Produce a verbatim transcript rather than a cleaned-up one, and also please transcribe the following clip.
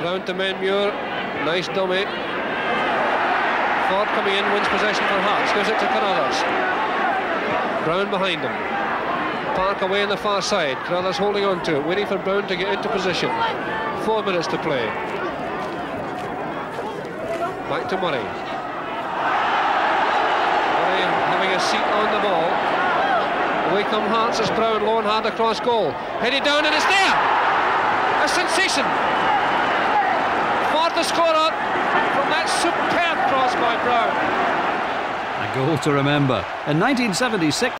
Round to Menmuir. Nice dummy. Ford coming in, wins possession for Hearts. Gives it to Carruthers. Brown behind him. Park away on the far side. Carruthers holding on to it, waiting for Brown to get into position. Four minutes to play. Back to Murray. Murray having a seat on the ball. Away come Hearts as Brown, low and hard across goal. Headed down and it's there! A sensation! Fourth scorer from that superb cross by Brown. A goal to remember. In nineteen seventy-six...